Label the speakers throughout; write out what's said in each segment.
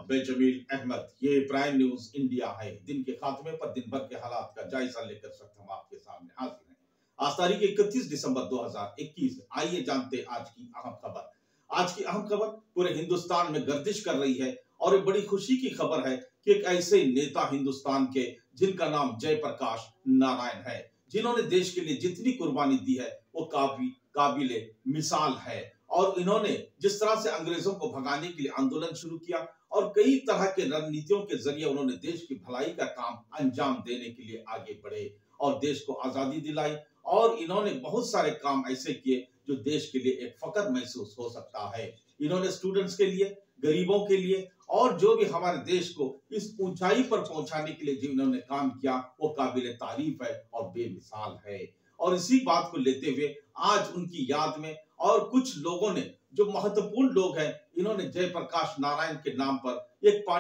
Speaker 1: बेजमील अहमद। ये prime news India है। दिन के खात्मे पर दिन भर के हालात का जायजा लेकर इस वक्त हम आपके सामने हाजिर हैं। आज तारीख 31 दिसंबर 2021। आइए जानते आज की अहम खबर। आज की अहम खबर पूरे हिंदुस्तान में गर्दिश कर रही है और एक बड़ी खुशी की खबर है कि एक ऐसे नेता हिंदुस्तान के जिनका नाम जयप्रकाश नारायण है, जिन्होंने देश के लिए जितनी कुर्बानी दी है वो काबिले मिसाल है। और इन्होंने जिस तरह से अंग्रेजों को भगाने के लिए आंदोलन शुरू किया और कई तरह के रणनीतियों के जरिए उन्होंने देश की भलाई का काम अंजाम देने के लिए आगे बढ़े और देश को आजादी दिलाई। और इन्होंने बहुत सारे काम ऐसे किए जो देश के लिए एक फख्र महसूस हो सकता है। इन्होंने स्टूडेंट्स के लिए, गरीबों के लिए और जो भी हमारे देश को इस ऊंचाई पर पहुंचाने के लिए जो इन्होंने काम किया वो काबिले तारीफ है और बेमिसाल है। और इसी बात को लेते हुए आज उनकी याद में और कुछ लोगों ने, जो महत्वपूर्ण लोग हैं, इन्होंने जयप्रकाश नारायण के नाम पर एक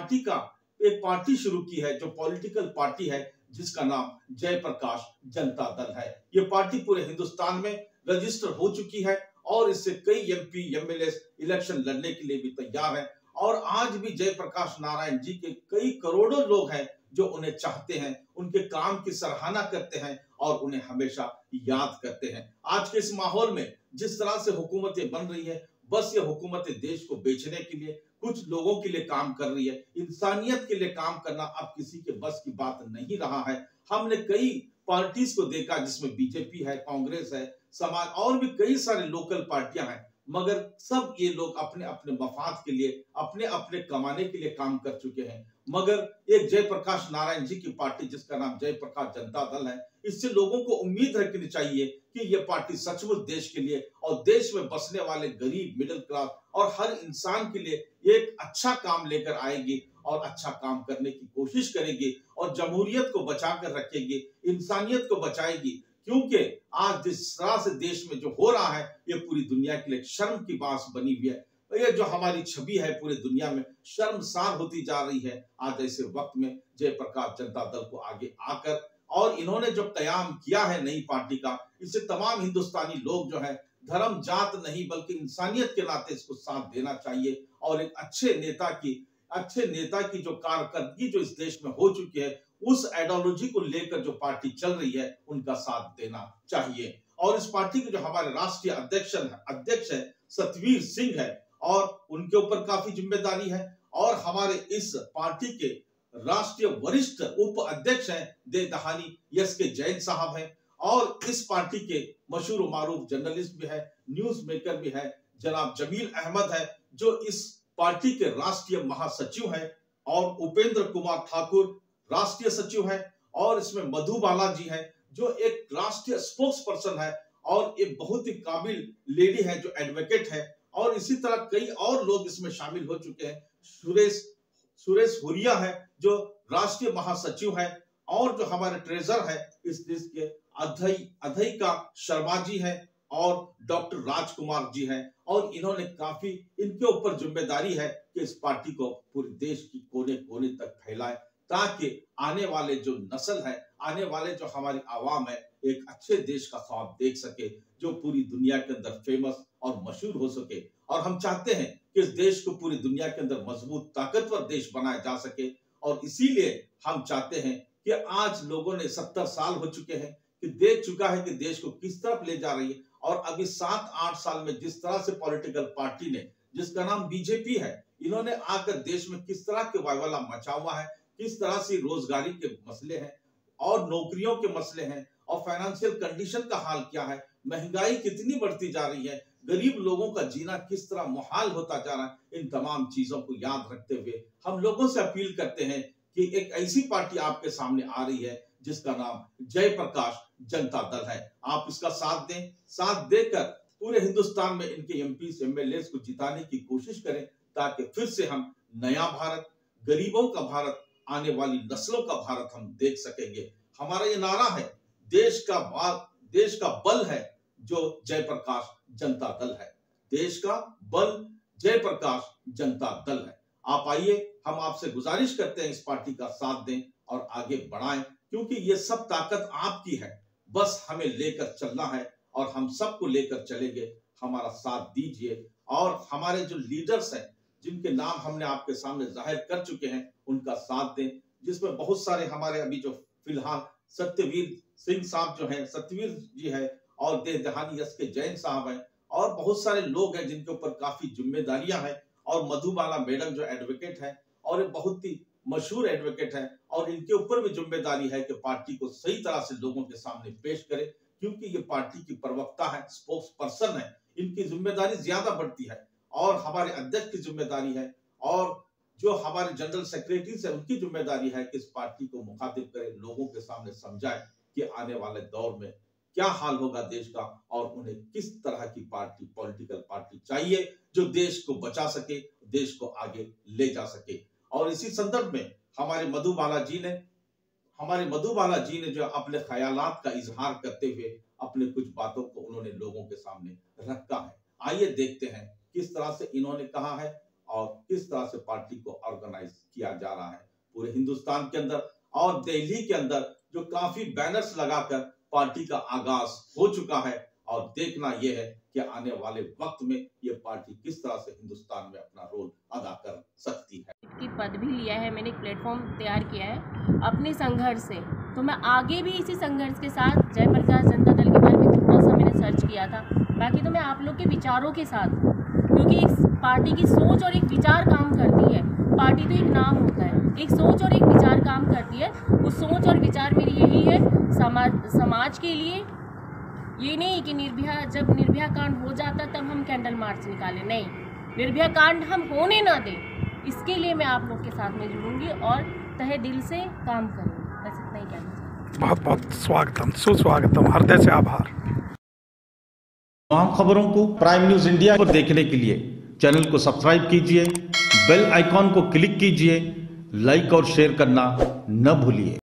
Speaker 1: पार्टी शुरू की है, जो पॉलिटिकल पार्टी है जिसका नाम जयप्रकाश जनता दल है। ये पार्टी पूरे हिंदुस्तान में रजिस्टर हो चुकी है और इससे कई एमपी एमएलए इलेक्शन लड़ने के लिए भी तैयार है। और आज भी जयप्रकाश नारायण जी के कई करोड़ों लोग हैं जो उन्हें चाहते हैं, उनके काम की सराहना करते हैं और उन्हें हमेशा याद करते हैं। आज के इस माहौल में जिस तरह से हुकूमतें बन रही है, बस ये हुकूमतें देश को बेचने के लिए, कुछ लोगों के लिए काम कर रही है। इंसानियत के लिए काम करना अब किसी के बस की बात नहीं रहा है। हमने कई पार्टीज को देखा जिसमें बीजेपी है, कांग्रेस है, समाज और भी कई सारे लोकल पार्टियां हैं, मगर सब ये लोग अपने अपने मफाद के लिए, अपने अपने कमाने के लिए काम कर चुके हैं। मगर एक जयप्रकाश नारायण जी की पार्टी जिसका नाम जयप्रकाश जनता दल है, इससे लोगों को उम्मीद रखनी चाहिए कि यह पार्टी सचमुच देश के लिए और देश में बसने वाले गरीब, मिडिल क्लास और हर इंसान के लिए एक अच्छा काम लेकर आएगी और अच्छा काम करने की कोशिश करेगी और जमहूरियत को बचाकर रखेगी, इंसानियत को बचाएगी। क्योंकि आज जिस तरह से देश में जो हो रहा है ये पूरी दुनिया के लिए शर्म की बात बनी हुई है। ये जो हमारी छवि है पूरी दुनिया में शर्मसार होती जा रही है। आज ऐसे वक्त में जयप्रकाश जनता दल को आगे आकर और इन्होंने जो कयाम किया है नई पार्टी का, इससे तमाम हिंदुस्तानी लोग जो है धर्म जात नहीं बल्कि इंसानियत के नाते इसको साथ देना चाहिए और एक अच्छे नेता की जो कारकर्दगी जो इस देश में हो चुकी है, उस आइडियोलॉजी को लेकर जो पार्टी चल रही है उनका साथ देना चाहिए। और इस पार्टी के जो हमारे राष्ट्रीय अध्यक्ष है सतवीर सिंह है और उनके ऊपर काफी जिम्मेदारी है। और हमारे इस पार्टी के राष्ट्रीय वरिष्ठ उप अध्यक्ष हैं देवदहानी एसके जैन साहब हैं और इस पार्टी के मशहूर मारूफ जर्नलिस्ट भी है, न्यूज मेकर भी है, जनाब जमील अहमद है जो इस पार्टी के राष्ट्रीय महासचिव हैं और उपेंद्र कुमार ठाकुर राष्ट्रीय सचिव है और इसमें मधु बालाजी है जो एक राष्ट्रीय स्पोक्स पर्सन है और एक बहुत ही काबिल लेडी है जो एडवोकेट है। और इसी तरह कई और लोग इसमें शामिल हो चुके हैं। सुरेश हुरिया है जो राष्ट्रीय महासचिव है और जो हमारे ट्रेजर है इस देश के अधई शर्मा जी है और डॉक्टर राजकुमार जी हैं। और इन्होंने काफी इनके ऊपर जिम्मेदारी है कि इस पार्टी को पूरे देश की कोने कोने तक फैलाए ताकि आने वाले जो नस्ल है, आने वाले जो हमारी आवाम है, एक अच्छे देश का ख्वाब देख सके जो पूरी दुनिया के अंदर फेमस और मशहूर हो सके। और हम चाहते हैं कि इस देश को पूरी दुनिया के अंदर मजबूत ताकतवर देश बनाया जा सके। और इसीलिए हम चाहते हैं कि आज लोगों ने 70 साल हो चुके हैं कि देख चुका है कि देश को किस तरफ ले जा रही है। और अभी 7-8 साल में जिस तरह से पॉलिटिकल पार्टी ने, जिसका नाम बीजेपी है, इन्होंने आकर देश में किस तरह के वायवला मचा हुआ है, किस तरह से रोजगारी के मसले हैं और नौकरियों के मसले हैं और फाइनेंशियल कंडीशन का हाल क्या है, महंगाई कितनी बढ़ती जा रही है, गरीब लोगों का जीना किस तरह मुहाल होता जा रहा है। इन तमाम चीजों को याद रखते हुए हम लोगों से अपील करते हैं कि एक ऐसी पार्टी आपके सामने आ रही है जिसका नाम जयप्रकाश जनता दल है। आप इसका साथ दें, साथ देकर पूरे हिंदुस्तान में इनके एमपी एमएलए को जिताने की कोशिश करें ताकि फिर से हम नया भारत, गरीबों का भारत, आने वाली नस्लों का भारत हम देख सकेंगे। हमारा ये नारा है, देश का बल है जो जयप्रकाश जनता दल है। देश का बल जयप्रकाश जनता दल है। आप आइए, हम आपसे गुजारिश करते हैं इस पार्टी का साथ दें और आगे बढ़ाएं क्योंकि ये सब ताकत आपकी है। बस हमें लेकर चलना है और हम सबको लेकर चलेंगे। हमारा साथ दीजिए और हमारे जो लीडर्स हैं, जिनके नाम हमने आपके सामने जाहिर कर चुके हैं, उनका साथ दें, जिसमें बहुत सारे हमारे अभी जो फिलहाल सत्यवीर सिंह साहब जो हैं, सत्यवीर जी है, और देहदहानी एस के जैन साहब हैं, और बहुत सारे लोग हैं जिनके ऊपर काफी जिम्मेदारियां हैं, और मधुबाला मैडम जो एडवोकेट है और एक बहुत ही मशहूर एडवोकेट है, और इनके ऊपर भी जिम्मेदारी है कि पार्टी को सही तरह से लोगों के सामने पेश करे, क्योंकि ये पार्टी की प्रवक्ता है, स्पोक्स पर्सन है, इनकी जिम्मेदारी ज्यादा बढ़ती है, और हमारे अध्यक्ष की जिम्मेदारी है, और जो हमारे जनरल सेक्रेटरी है उनकी जिम्मेदारी है कि इस पार्टी को मुखातिब करे, लोगों के सामने समझाए कि आने वाले दौर में क्या हाल होगा देश का, और उन्हें किस तरह की पार्टी, पॉलिटिकल पार्टी चाहिए जो देश को बचा सके, देश को आगे ले जा सके। और इसी संदर्भ में हमारे मधुबाला जी ने जो अपने ख्यालात का इजहार करते हुए अपने कुछ बातों को उन्होंने लोगों के सामने रखा है। आइए देखते हैं किस तरह से इन्होंने कहा है और किस तरह से पार्टी को ऑर्गेनाइज किया जा रहा है पूरे हिंदुस्तान के अंदर और दिल्ली के अंदर, जो काफी बैनर्स लगाकर पार्टी का आगाज हो चुका है, और देखना यह है कि आने वाले वक्त में ये पार्टी किस तरह से हिंदुस्तान में अपना रोल अदा कर सकती है।
Speaker 2: की पद भी लिया है, मैंने एक प्लेटफॉर्म तैयार किया है अपने संघर्ष से, तो मैं आगे भी इसी संघर्ष के साथ जयप्रकाश जनता दल के बारे में थोड़ा सा मैंने सर्च किया था, बाकी तो मैं आप लोग के विचारों के साथ, क्योंकि एक पार्टी की सोच और एक विचार काम करती है, पार्टी तो एक नाम होता है, एक सोच और एक विचार काम करती है। उस सोच और विचार मेरी यही है, समाज के लिए, ये नहीं कि जब निर्भया कांड हो जाता तब हम कैंडल मार्च निकालें, नहीं, निर्भया कांड हम होने ना दें, इसके लिए मैं आप लोग के साथ में जुड़ूंगी और तहे दिल से काम करूंगी। बस इतना ही कहना चाहती हूँ।
Speaker 3: बहुत बहुत स्वागतम, सुस्वागतम, हृदय से आभार।
Speaker 1: तमाम खबरों को प्राइम न्यूज इंडिया पर देखने के लिए चैनल को सब्सक्राइब कीजिए, बेल आइकॉन को क्लिक कीजिए, लाइक और शेयर करना न भूलिए।